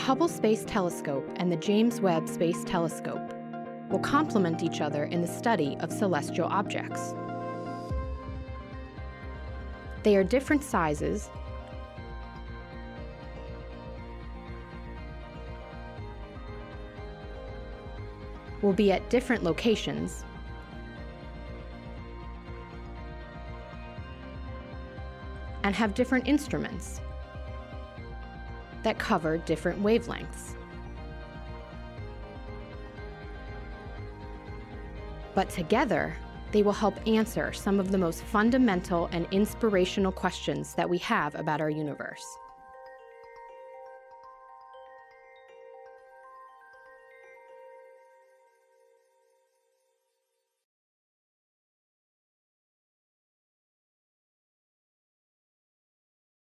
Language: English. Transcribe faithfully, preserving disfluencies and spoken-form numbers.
Hubble Space Telescope and the James Webb Space Telescope will complement each other in the study of celestial objects. They are different sizes, will be at different locations, and have different instruments that cover different wavelengths. But together, they will help answer some of the most fundamental and inspirational questions that we have about our universe.